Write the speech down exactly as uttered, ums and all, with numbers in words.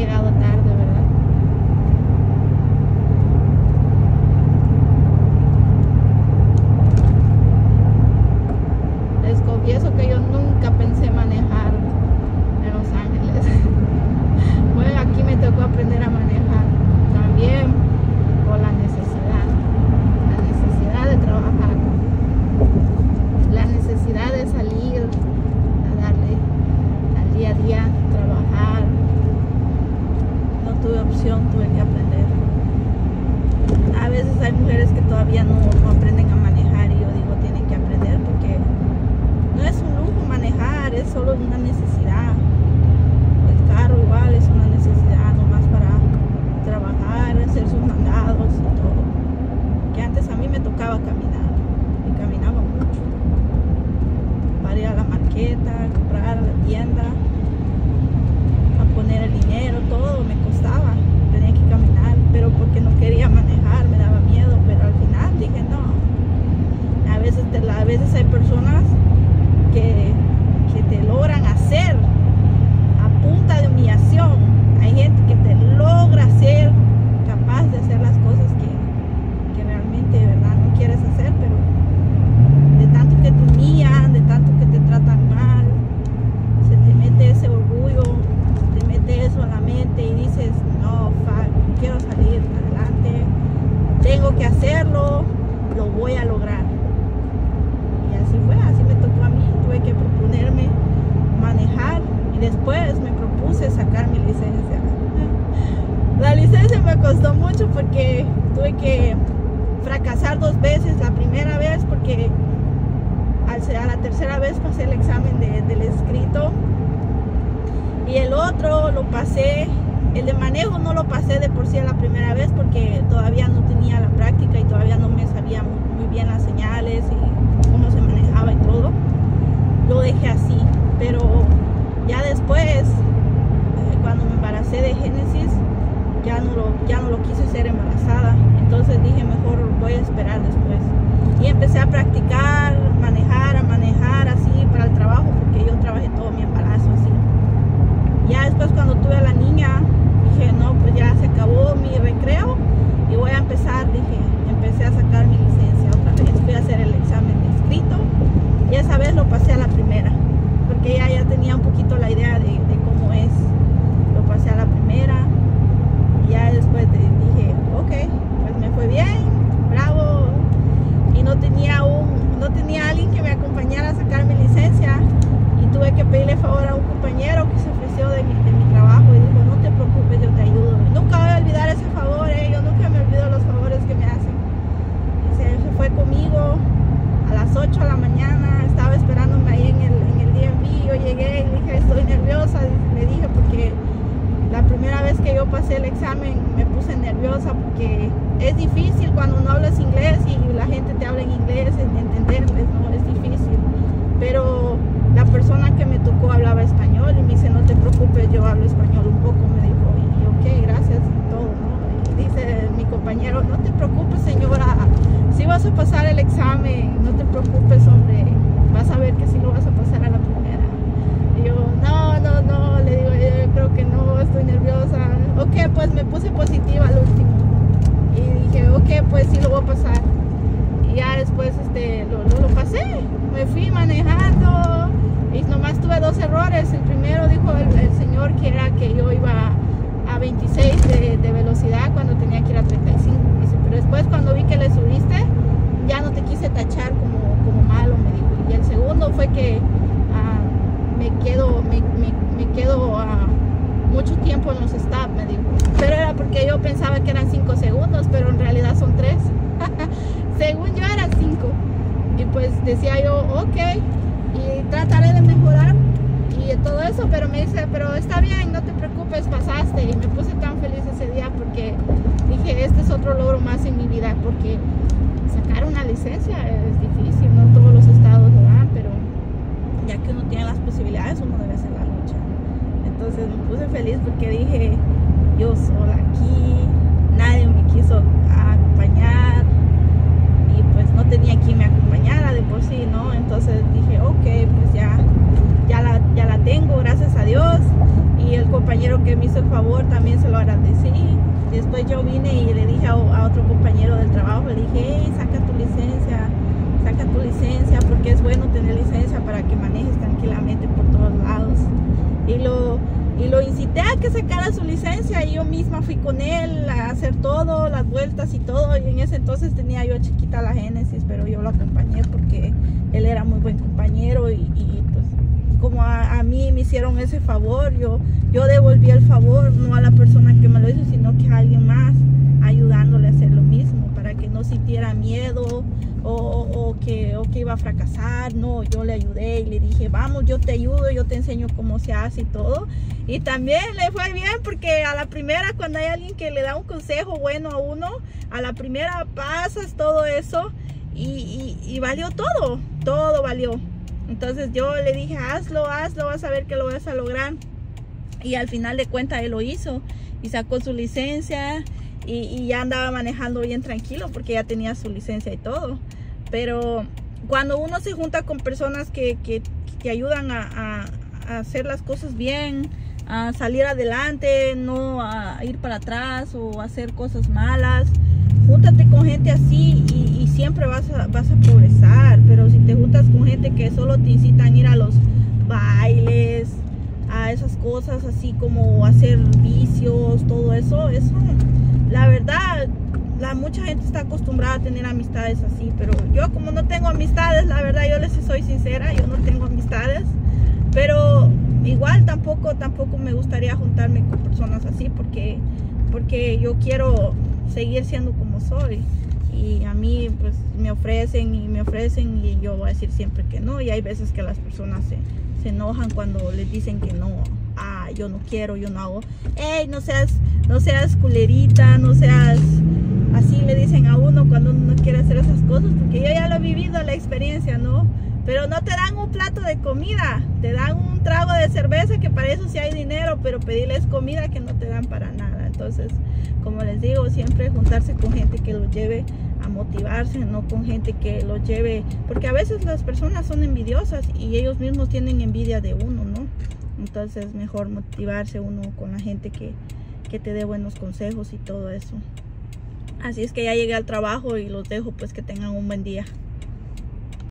llegado tarde, ¿verdad? Les confieso que yo nunca pensé manejar en Los Ángeles. Bueno, aquí me tocó aprender a manejar también por la necesidad, la necesidad de trabajar, la necesidad de salir a darle al día a día, trabajar. No tuve opción, tuve que aprender. A veces hay mujeres que todavía no, no aprenden a manejar y yo digo tienen que aprender porque no es un lujo manejar, es solo una necesidad. El carro igual es una necesidad nomás para trabajar, hacer sus mandados y todo. Que antes a mí me tocaba caminar y caminaba mucho para ir a la marqueta, a comprar a la tienda, a poner el dinero, todo me costaba, tenía que caminar, pero porque no quería manejar, me daba miedo, pero al final dije no. A veces, te, a veces hay personas que, que te logran hacer a punta de humillación. Hay gente que te logra ser capaz de hacer las cosas que, que realmente de verdad no quieres hacer, pero de tanto que te humillan, de tanto que te tratan mal, se te mete ese orgullo, se te mete eso a la mente y dices no, fuck, quiero salir adelante, tengo que hacerlo, lo voy a lograr. Y así fue, así me tocó a mí, tuve que proponerme manejar y después me propuse sacar mi licencia. La licencia me costó mucho porque tuve que fracasar dos veces. La primera vez porque a la tercera vez pasé el examen de, del escrito y el otro lo pasé, el de manejo no lo pasé de por sí a la primera vez porque todavía no tenía la práctica y todavía no me sabía muy, muy bien las señales y cómo se manejaba y todo. Lo dejé así, pero ya después cuando me embaracé de Génesis ya no lo, ya no lo quise ser embarazada, entonces dije mejor voy a esperar después y empecé a practicar, manejar, a manejar así para el trabajo porque yo trabajé todo mi embarazo así. Ya después cuando tuve a la niña dije no, pues ya se acabó mi recreo y voy a empezar, dije, empecé a sacar mi licencia otra vez, fui a hacer el examen de escrito y esa vez lo pasé a la primera porque ya, ya tenía un poquito la idea de, de cómo es, lo pasé a la primera y ya después de, dije ok, pues me fue bien, bravo, y no tenía un, no tenía alguien que me acompañara a sacar mi licencia y tuve que pedirle favor a un compañero que se ofreció de mi, de mi trabajo y dijo no te preocupes, yo te ayudo. Nunca voy a olvidar ese favor, eh, yo nunca me olvido los favores que me hacen. Y se, se fue conmigo a las ocho de la mañana, estaba esperándome ahí en el, en el D M V, yo llegué y dije estoy nerviosa, le dije porque la primera vez que yo pasé el examen me puse nerviosa porque es difícil cuando no hablas inglés y la gente te habla en inglés, entenderles, ¿no? Es difícil. Pero la persona que me tocó hablaba español y me dice, no te preocupes, yo hablo español un poco, me dijo, y ok, gracias y todo, ¿no? Y dice mi compañero, no te preocupes señora, si vas a pasar el examen, no te preocupes hombre, vas a ver que sí lo vas a pasar a la primera. Y yo, no, no, no, le digo, yo creo que no, estoy nerviosa. Ok, pues me puse positiva al último. Y dije, ok, pues sí lo voy a pasar. Y ya después este, lo, lo, lo pasé. Me fui manejando y nomás tuve dos errores. El primero dijo el, el señor que era que yo iba a veintiséis de, de velocidad cuando tenía que ir a treinta y cinco. Dice, pero después cuando vi que le subiste, ya no te quise tachar como, como malo, me dijo. Y el segundo fue que uh, me quedo, me, me, me quedo uh, mucho tiempo en los stops, me dijo. Pero era porque yo pensaba que eran cinco segundos, pero en realidad son tres. Según yo eran cinco. Y pues decía yo, ok, y trataré de mejorar y todo eso, pero me dice, pero está bien, no te preocupes, pasaste. Y me puse tan feliz ese día porque dije, este es otro logro más en mi vida, porque sacar una licencia es difícil, no todos los estados lo dan, pero ya que uno tiene las posibilidades, uno debe hacer la lucha. Entonces me puse feliz porque dije, yo sola aquí, nadie me quiso acompañar y pues no tenía quien me acompañara de por sí, ¿no? Entonces dije, ok, pues ya, ya, la, ya la tengo, gracias a Dios. Y el compañero que me hizo el favor, también se lo agradecí. Después yo vine y le dije a, a otro compañero del trabajo, le dije, hey, saca tu licencia, saca tu licencia, porque es bueno tener licencia para que manejes tranquilamente por todos lados. Y lo, y lo incité a que sacara su licencia, y yo misma fui con él a hacer todo, las vueltas y todo. Y en ese entonces tenía yo chiquita la Génesis, pero yo lo acompañé porque él era muy buen compañero, y, y pues como a, a mí me hicieron ese favor, yo, yo devolví el favor, no a la persona que me lo hizo, sino que a alguien más, ayudándole a hacer lo mismo, para que no sintiera miedo o, o, que, o que iba a fracasar. No, yo le ayudé y le dije, vamos, yo te ayudo, yo te enseño cómo se hace y todo. Y también le fue bien, porque a la primera, cuando hay alguien que le da un consejo bueno a uno, a la primera pasas todo eso y, y, y valió todo, todo valió. Entonces yo le dije, hazlo, hazlo, vas a ver que lo vas a lograr. Y al final de cuentas él lo hizo y sacó su licencia, y, y ya andaba manejando bien tranquilo porque ya tenía su licencia y todo. Pero cuando uno se junta con personas que, que, que ayudan a, a, a hacer las cosas bien, a salir adelante, no a ir para atrás o a hacer cosas malas, júntate con gente así y, y siempre vas a, vas a progresar. Pero si te juntas con gente que solo te incitan a ir a los bailes, a esas cosas así como hacer vicios, todo eso, eso, la verdad, la, mucha gente está acostumbrada a tener amistades así, pero yo como no tengo amistades, la verdad, yo les soy sincera, yo no tengo amistades, pero igual tampoco, tampoco me gustaría juntarme con personas así, porque, porque yo quiero seguir siendo como soy. Y a mí pues me ofrecen y me ofrecen y yo voy a decir siempre que no. Y hay veces que las personas se, se enojan cuando les dicen que no. Ah, yo no quiero, yo no hago. Ey, no seas, no seas culerita, no seas... Así le dicen a uno cuando uno no quiere hacer esas cosas, porque yo ya lo he vivido, la experiencia, ¿no? Pero no te dan un plato de comida, te dan un trago de cerveza, que para eso sí hay dinero, pero pedirles comida que no te dan para nada. Entonces, como les digo, siempre juntarse con gente que los lleve a motivarse, no con gente que los lleve, porque a veces las personas son envidiosas y ellos mismos tienen envidia de uno, ¿no? Entonces, mejor motivarse uno con la gente que, que te dé buenos consejos y todo eso. Así es que ya llegué al trabajo y los dejo, pues que tengan un buen día.